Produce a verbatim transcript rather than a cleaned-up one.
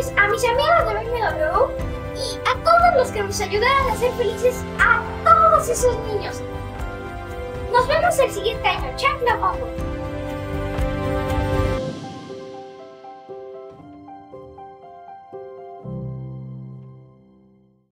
gracias a mis amigos de B M W y a todos los que nos ayudaron a hacer felices a todos esos niños. Nos vemos el siguiente año. Chao,